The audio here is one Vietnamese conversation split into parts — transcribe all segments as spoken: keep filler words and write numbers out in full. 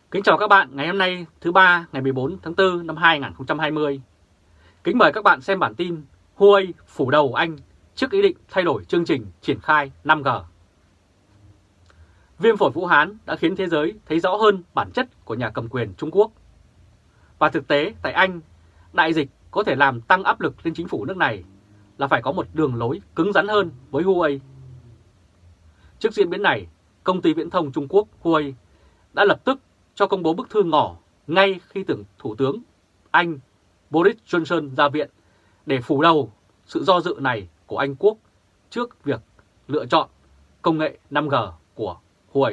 Kính chào các bạn ngày hôm nay thứ ba ngày mười bốn tháng tư năm hai nghìn không trăm hai mươi. Kính mời các bạn xem bản tin Huawei phủ đầu Anh trước ý định thay đổi chương trình triển khai năm G. Viêm phổi Vũ Hán đã khiến thế giới thấy rõ hơn bản chất của nhà cầm quyền Trung Quốc. Và thực tế tại Anh, đại dịch có thể làm tăng áp lực lên chính phủ nước này là phải có một đường lối cứng rắn hơn với Huawei. Trước diễn biến này, công ty viễn thông Trung Quốc Huawei đã lập tức cho công bố bức thư ngỏ ngay khi tưởng Thủ tướng Anh Boris Johnson ra viện để phủ đầu sự do dự này của Anh Quốc trước việc lựa chọn công nghệ năm G của Huawei.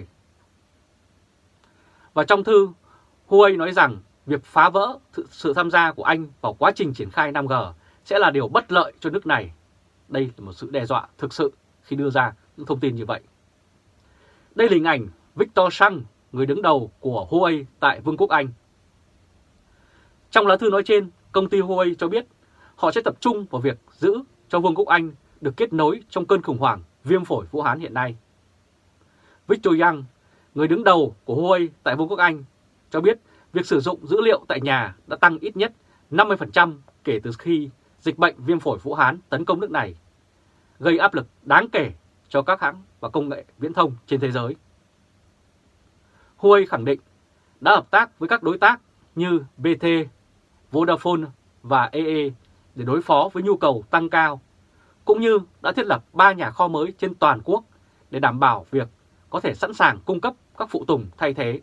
Và trong thư, Huawei nói rằng việc phá vỡ sự tham gia của Anh vào quá trình triển khai năm G sẽ là điều bất lợi cho nước này. Đây là một sự đe dọa thực sự khi đưa ra những thông tin như vậy. Đây là hình ảnh Victor Chang, người đứng đầu của Huawei tại Vương quốc Anh. Trong lá thư nói trên, công ty Huawei cho biết họ sẽ tập trung vào việc giữ cho Vương quốc Anh được kết nối trong cơn khủng hoảng viêm phổi Vũ Hán hiện nay. Victor Young, người đứng đầu của Huawei tại Vương quốc Anh, cho biết việc sử dụng dữ liệu tại nhà đã tăng ít nhất năm mươi phần trăm kể từ khi dịch bệnh viêm phổi Vũ Hán tấn công nước này, gây áp lực đáng kể cho các hãng và công nghệ viễn thông trên thế giới. Huawei khẳng định đã hợp tác với các đối tác như bê tê, Vodafone và e e để đối phó với nhu cầu tăng cao, cũng như đã thiết lập ba nhà kho mới trên toàn quốc để đảm bảo việc có thể sẵn sàng cung cấp các phụ tùng thay thế.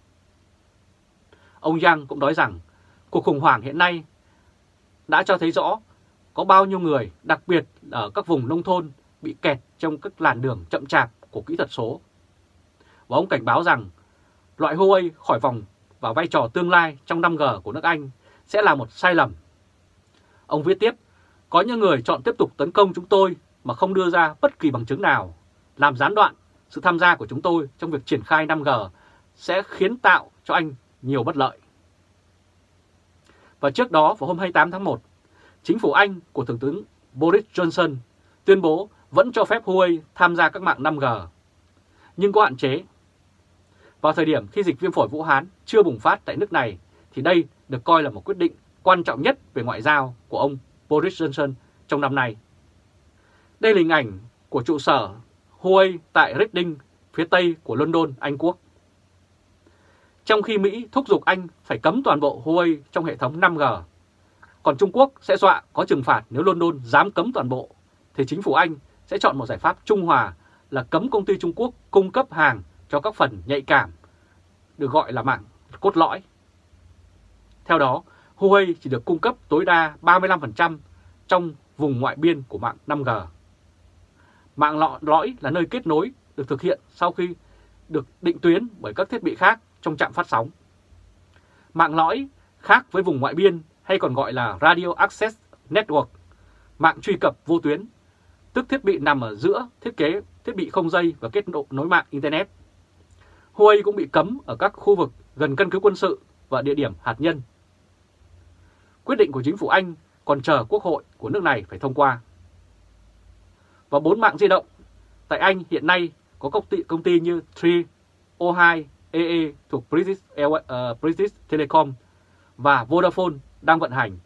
Ông Yang cũng nói rằng cuộc khủng hoảng hiện nay đã cho thấy rõ có bao nhiêu người, đặc biệt ở các vùng nông thôn, bị kẹt trong các làn đường chậm chạp của kỹ thuật số. Và ông cảnh báo rằng loại Huawei khỏi vòng và vai trò tương lai trong năm G của nước Anh sẽ là một sai lầm. Ông viết tiếp, có những người chọn tiếp tục tấn công chúng tôi mà không đưa ra bất kỳ bằng chứng nào, làm gián đoạn sự tham gia của chúng tôi trong việc triển khai năm G sẽ khiến tạo cho Anh nhiều bất lợi. Và trước đó vào hôm hai mươi tám tháng một, chính phủ Anh của Thủ tướng Boris Johnson tuyên bố vẫn cho phép Huawei tham gia các mạng năm G, nhưng có hạn chế. Vào thời điểm khi dịch viêm phổi Vũ Hán chưa bùng phát tại nước này, thì đây được coi là một quyết định quan trọng nhất về ngoại giao của ông Boris Johnson trong năm nay. Đây là hình ảnh của trụ sở Huawei tại Reading, phía tây của London, Anh Quốc. Trong khi Mỹ thúc giục Anh phải cấm toàn bộ Huawei trong hệ thống năm G, còn Trung Quốc sẽ dọa có trừng phạt nếu London dám cấm toàn bộ, thì chính phủ Anh sẽ chọn một giải pháp trung hòa là cấm công ty Trung Quốc cung cấp hàng cho các phần nhạy cảm, được gọi là mạng cốt lõi. Theo đó, Huawei chỉ được cung cấp tối đa ba mươi lăm phần trăm trong vùng ngoại biên của mạng năm G. Mạng lõi là nơi kết nối được thực hiện sau khi được định tuyến bởi các thiết bị khác trong trạm phát sóng. Mạng lõi khác với vùng ngoại biên hay còn gọi là Radio Access Network, mạng truy cập vô tuyến, tức thiết bị nằm ở giữa thiết kế thiết bị không dây và kết nối mạng Internet. Huawei cũng bị cấm ở các khu vực gần căn cứ quân sự và địa điểm hạt nhân. Quyết định của chính phủ Anh còn chờ Quốc hội của nước này phải thông qua. Và bốn mạng di động tại Anh hiện nay có công ty, công ty như Three, O hai, e e thuộc British, uh, British Telecom và Vodafone đang vận hành.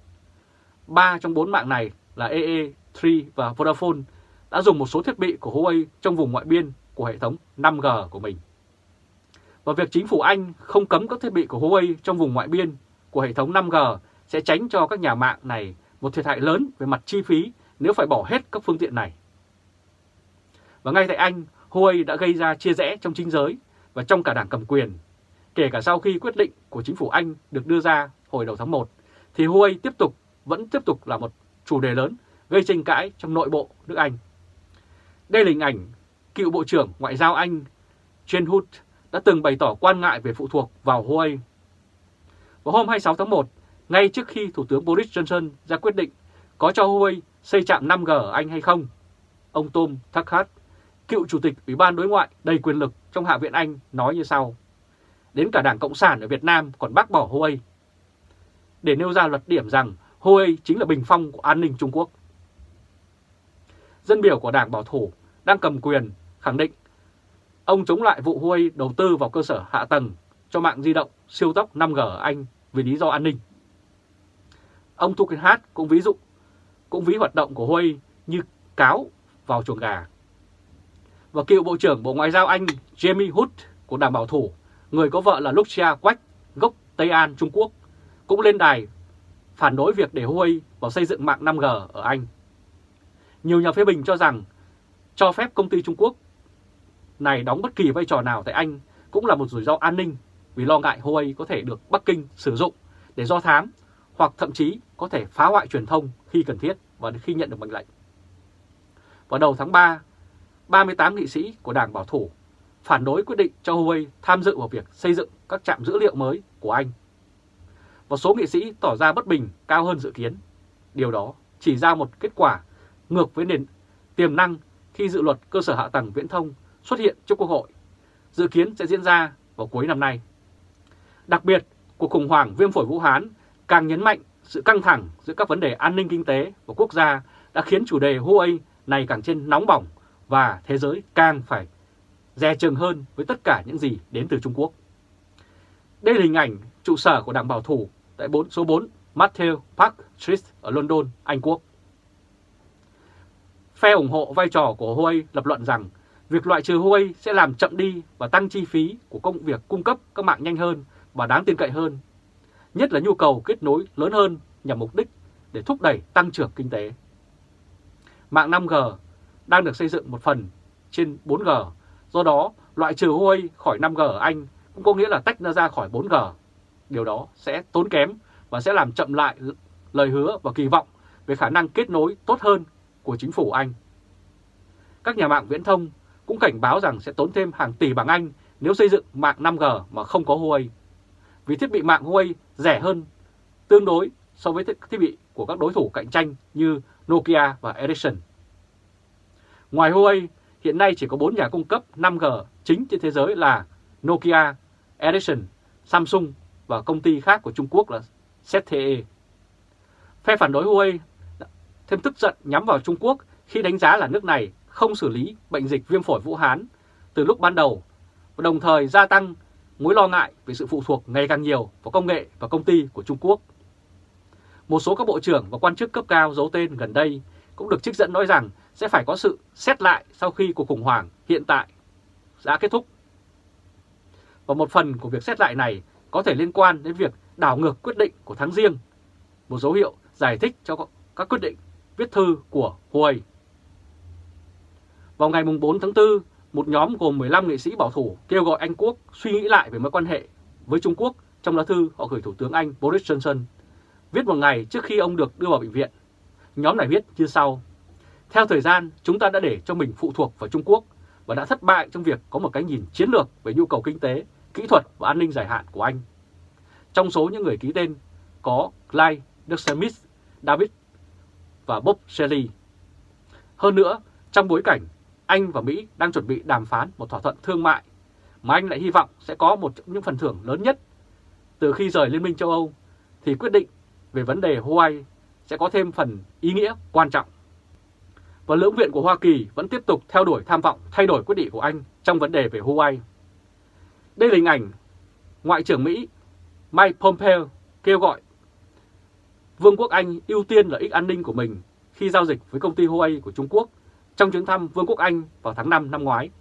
Ba trong bốn mạng này là e e, Three và Vodafone đã dùng một số thiết bị của Huawei trong vùng ngoại biên của hệ thống năm G của mình. Và việc chính phủ Anh không cấm các thiết bị của Huawei trong vùng ngoại biên của hệ thống năm G sẽ tránh cho các nhà mạng này một thiệt hại lớn về mặt chi phí nếu phải bỏ hết các phương tiện này. Và ngay tại Anh, Huawei đã gây ra chia rẽ trong chính giới và trong cả đảng cầm quyền. Kể cả sau khi quyết định của chính phủ Anh được đưa ra hồi đầu tháng một, thì Huawei tiếp tục vẫn tiếp tục là một chủ đề lớn gây tranh cãi trong nội bộ nước Anh. Đây là hình ảnh cựu Bộ trưởng Ngoại giao Anh Jane Hutt đã từng bày tỏ quan ngại về phụ thuộc vào Huawei. Vào hôm hai mươi sáu tháng một, ngay trước khi Thủ tướng Boris Johnson ra quyết định có cho Huawei xây trạm năm G ở Anh hay không, ông Tom Tuckett, cựu Chủ tịch Ủy ban Đối ngoại đầy quyền lực trong Hạ viện Anh nói như sau. Đến cả Đảng Cộng sản ở Việt Nam còn bác bỏ Huawei, để nêu ra luật điểm rằng Huawei chính là bình phong của an ninh Trung Quốc. Dân biểu của Đảng Bảo thủ đang cầm quyền khẳng định ông chống lại vụ Huawei đầu tư vào cơ sở hạ tầng cho mạng di động siêu tốc năm G ở Anh vì lý do an ninh. Ông Tugendhat Hát cũng ví dụ cũng ví hoạt động của Huawei như cáo vào chuồng gà. Và cựu Bộ trưởng Bộ Ngoại giao Anh Jamie Hutt của Đảng Bảo thủ, người có vợ là Lucia Quách, gốc Tây An, Trung Quốc, cũng lên đài phản đối việc để Huawei vào xây dựng mạng năm G ở Anh. Nhiều nhà phê bình cho rằng cho phép công ty Trung Quốc này đóng bất kỳ vai trò nào tại Anh cũng là một rủi ro an ninh vì lo ngại Huawei có thể được Bắc Kinh sử dụng để do thám hoặc thậm chí có thể phá hoại truyền thông khi cần thiết và khi nhận được mệnh lệnh. Vào đầu tháng ba, ba mươi tám nghị sĩ của Đảng Bảo thủ phản đối quyết định cho Huawei tham dự vào việc xây dựng các trạm dữ liệu mới của Anh. Một số nghị sĩ tỏ ra bất bình cao hơn dự kiến. Điều đó chỉ ra một kết quả ngược với nền tiềm năng khi dự luật cơ sở hạ tầng viễn thông xuất hiện trước Quốc hội, dự kiến sẽ diễn ra vào cuối năm nay. Đặc biệt, cuộc khủng hoảng viêm phổi Vũ Hán càng nhấn mạnh sự căng thẳng giữa các vấn đề an ninh kinh tế và quốc gia đã khiến chủ đề Huawei này càng trên nóng bỏng và thế giới càng phải dè chừng hơn với tất cả những gì đến từ Trung Quốc. Đây là hình ảnh trụ sở của Đảng Bảo thủ tại số bốn Matthew Park Street ở London, Anh Quốc. Phe ủng hộ vai trò của Huawei lập luận rằng việc loại trừ Huawei sẽ làm chậm đi và tăng chi phí của công việc cung cấp các mạng nhanh hơn và đáng tin cậy hơn, nhất là nhu cầu kết nối lớn hơn nhằm mục đích để thúc đẩy tăng trưởng kinh tế. Mạng năm G đang được xây dựng một phần trên bốn G, do đó loại trừ Huawei khỏi năm G ở Anh cũng có nghĩa là tách nó ra khỏi bốn G. Điều đó sẽ tốn kém và sẽ làm chậm lại lời hứa và kỳ vọng về khả năng kết nối tốt hơn của chính phủ Anh. Các nhà mạng viễn thông cũng cảnh báo rằng sẽ tốn thêm hàng tỷ bảng Anh nếu xây dựng mạng năm G mà không có Huawei, vì thiết bị mạng Huawei rẻ hơn tương đối so với thiết bị của các đối thủ cạnh tranh như Nokia và Ericsson. Ngoài Huawei, hiện nay chỉ có bốn nhà cung cấp năm G chính trên thế giới là Nokia, Ericsson, Samsung và công ty khác của Trung Quốc là Z T E. Phe phản đối Huawei thêm tức giận nhắm vào Trung Quốc khi đánh giá là nước này không xử lý bệnh dịch viêm phổi Vũ Hán từ lúc ban đầu và đồng thời gia tăng mối lo ngại về sự phụ thuộc ngày càng nhiều vào công nghệ và công ty của Trung Quốc. Một số các bộ trưởng và quan chức cấp cao giấu tên gần đây cũng được trích dẫn nói rằng sẽ phải có sự xét lại sau khi cuộc khủng hoảng hiện tại đã kết thúc. Và một phần của việc xét lại này có thể liên quan đến việc đảo ngược quyết định của tháng Giêng, một dấu hiệu giải thích cho các quyết định viết thư của Huawei. Vào ngày bốn tháng tư, một nhóm gồm mười lăm nghị sĩ bảo thủ kêu gọi Anh Quốc suy nghĩ lại về mối quan hệ với Trung Quốc trong lá thư họ gửi Thủ tướng Anh Boris Johnson, viết một ngày trước khi ông được đưa vào bệnh viện. Nhóm này viết như sau: theo thời gian, chúng ta đã để cho mình phụ thuộc vào Trung Quốc và đã thất bại trong việc có một cái nhìn chiến lược về nhu cầu kinh tế, kỹ thuật và an ninh dài hạn của Anh. Trong số những người ký tên có Clyde Smith, David và Bob Shelley. Hơn nữa, trong bối cảnh Anh và Mỹ đang chuẩn bị đàm phán một thỏa thuận thương mại mà Anh lại hy vọng sẽ có một trong những phần thưởng lớn nhất từ khi rời Liên minh châu Âu, thì quyết định về vấn đề Huawei sẽ có thêm phần ý nghĩa quan trọng. Và lưỡng viện của Hoa Kỳ vẫn tiếp tục theo đuổi tham vọng thay đổi quyết định của Anh trong vấn đề về Huawei. Đây là hình ảnh Ngoại trưởng Mỹ Mike Pompeo kêu gọi Vương quốc Anh ưu tiên lợi ích an ninh của mình khi giao dịch với công ty Huawei của Trung Quốc trong chuyến thăm Vương quốc Anh vào tháng năm năm ngoái.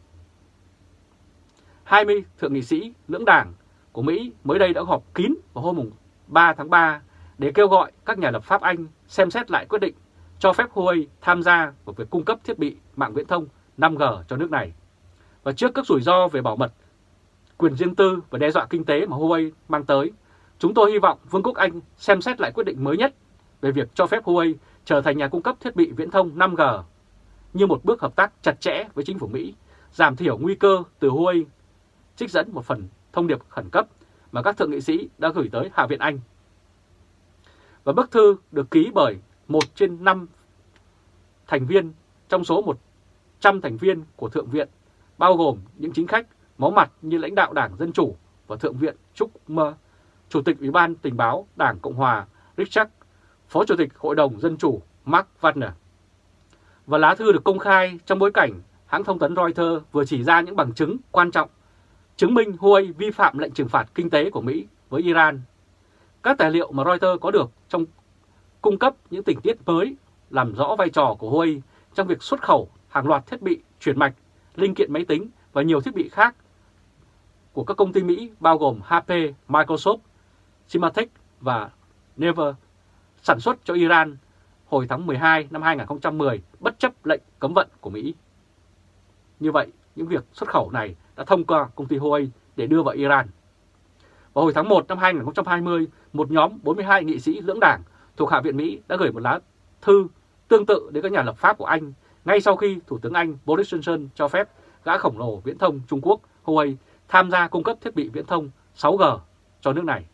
hai mươi thượng nghị sĩ lưỡng đảng của Mỹ mới đây đã họp kín vào hôm ba tháng ba để kêu gọi các nhà lập pháp Anh xem xét lại quyết định cho phép Huawei tham gia vào việc cung cấp thiết bị mạng viễn thông năm G cho nước này. Và trước các rủi ro về bảo mật, quyền riêng tư và đe dọa kinh tế mà Huawei mang tới, chúng tôi hy vọng Vương quốc Anh xem xét lại quyết định mới nhất về việc cho phép Huawei trở thành nhà cung cấp thiết bị viễn thông năm G như một bước hợp tác chặt chẽ với chính phủ Mỹ, giảm thiểu nguy cơ từ Huawei, trích dẫn một phần thông điệp khẩn cấp mà các thượng nghị sĩ đã gửi tới Hạ viện Anh. Và bức thư được ký bởi một trên năm thành viên trong số một trăm thành viên của Thượng viện, bao gồm những chính khách máu mặt như lãnh đạo Đảng Dân Chủ và Thượng viện Schumer, Chủ tịch Ủy ban Tình báo Đảng Cộng hòa Richard, Phó Chủ tịch Hội đồng Dân Chủ Mark Warner. Và lá thư được công khai trong bối cảnh hãng thông tấn Reuters vừa chỉ ra những bằng chứng quan trọng chứng minh Huawei vi phạm lệnh trừng phạt kinh tế của Mỹ với Iran. Các tài liệu mà Reuters có được trong cung cấp những tình tiết mới làm rõ vai trò của Huawei trong việc xuất khẩu hàng loạt thiết bị truyền mạch, linh kiện máy tính và nhiều thiết bị khác của các công ty Mỹ bao gồm hát pê, Microsoft, Symantec và Never sản xuất cho Iran hồi tháng mười hai năm hai nghìn không trăm mười bất chấp lệnh cấm vận của Mỹ. Như vậy, những việc xuất khẩu này đã thông qua công ty Huawei để đưa vào Iran. Vào hồi tháng một năm hai nghìn không trăm hai mươi, một nhóm bốn mươi hai nghị sĩ lưỡng đảng thuộc Hạ viện Mỹ đã gửi một lá thư tương tự đến các nhà lập pháp của Anh ngay sau khi Thủ tướng Anh Boris Johnson cho phép gã khổng lồ viễn thông Trung Quốc Huawei tham gia cung cấp thiết bị viễn thông sáu G cho nước này.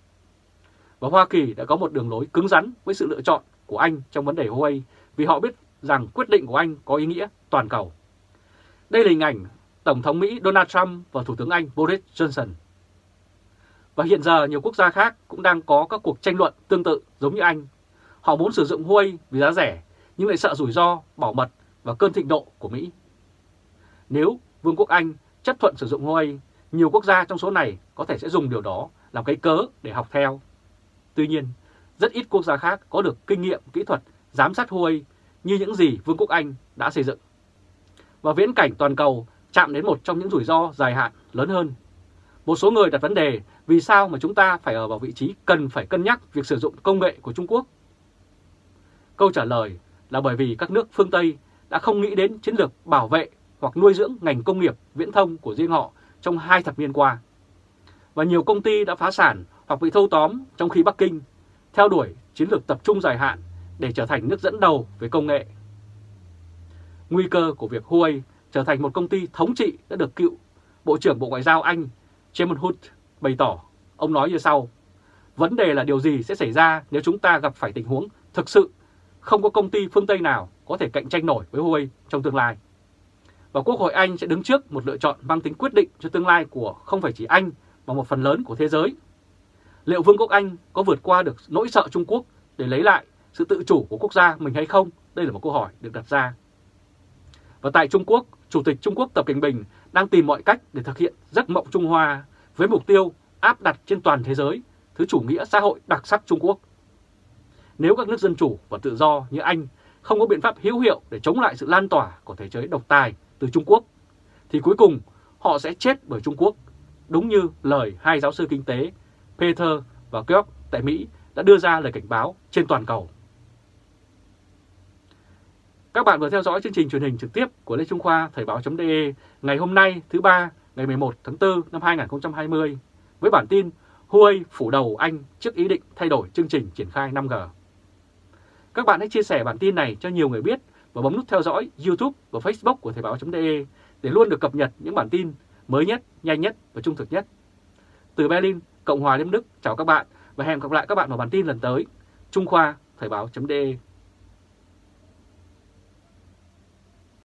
Và Hoa Kỳ đã có một đường lối cứng rắn với sự lựa chọn của Anh trong vấn đề Huawei vì họ biết rằng quyết định của Anh có ý nghĩa toàn cầu. Đây là hình ảnh Tổng thống Mỹ Donald Trump và Thủ tướng Anh Boris Johnson. Và hiện giờ nhiều quốc gia khác cũng đang có các cuộc tranh luận tương tự giống như Anh. Họ muốn sử dụng Huawei vì giá rẻ nhưng lại sợ rủi ro, bảo mật và cơn thịnh nộ của Mỹ. Nếu Vương quốc Anh chấp thuận sử dụng Huawei, nhiều quốc gia trong số này có thể sẽ dùng điều đó làm cái cớ để học theo. Tuy nhiên, rất ít quốc gia khác có được kinh nghiệm kỹ thuật giám sát Huawei như những gì Vương quốc Anh đã xây dựng. Và viễn cảnh toàn cầu chạm đến một trong những rủi ro dài hạn lớn hơn. Một số người đặt vấn đề vì sao mà chúng ta phải ở vào vị trí cần phải cân nhắc việc sử dụng công nghệ của Trung Quốc? Câu trả lời là bởi vì các nước phương Tây đã không nghĩ đến chiến lược bảo vệ hoặc nuôi dưỡng ngành công nghiệp viễn thông của riêng họ trong hai thập niên qua. Và nhiều công ty đã phá sản hoặc bị thâu tóm trong khi Bắc Kinh theo đuổi chiến lược tập trung dài hạn để trở thành nước dẫn đầu về công nghệ. Nguy cơ của việc Huawei trở thành một công ty thống trị đã được cựu Bộ trưởng Bộ Ngoại giao Anh James Hunt bày tỏ. Ông nói như sau: vấn đề là điều gì sẽ xảy ra nếu chúng ta gặp phải tình huống thực sự không có công ty phương Tây nào có thể cạnh tranh nổi với Huawei trong tương lai. Và Quốc hội Anh sẽ đứng trước một lựa chọn mang tính quyết định cho tương lai của không phải chỉ Anh mà một phần lớn của thế giới. Liệu Vương quốc Anh có vượt qua được nỗi sợ Trung Quốc để lấy lại sự tự chủ của quốc gia mình hay không? Đây là một câu hỏi được đặt ra. Và tại Trung Quốc, Chủ tịch Trung Quốc Tập Cận Bình đang tìm mọi cách để thực hiện giấc mộng Trung Hoa với mục tiêu áp đặt trên toàn thế giới thứ chủ nghĩa xã hội đặc sắc Trung Quốc. Nếu các nước dân chủ và tự do như Anh không có biện pháp hữu hiệu để chống lại sự lan tỏa của thể chế độc tài từ Trung Quốc, thì cuối cùng họ sẽ chết bởi Trung Quốc, đúng như lời hai giáo sư kinh tế Peter và Georg tại Mỹ đã đưa ra lời cảnh báo trên toàn cầu. Các bạn vừa theo dõi chương trình truyền hình trực tiếp của Lê Trung Khoa Thời báo.de ngày hôm nay thứ ba ngày mười một tháng tư năm hai nghìn không trăm hai mươi với bản tin Huawei phủ đầu Anh trước ý định thay đổi chương trình triển khai năm G. Các bạn hãy chia sẻ bản tin này cho nhiều người biết và bấm nút theo dõi YouTube và Facebook của Thời báo.de để luôn được cập nhật những bản tin mới nhất, nhanh nhất và trung thực nhất. Từ Berlin, Cộng hòa Liên bang Đức, chào các bạn và hẹn gặp lại các bạn vào bản tin lần tới. Trung Khoa Thời báo.de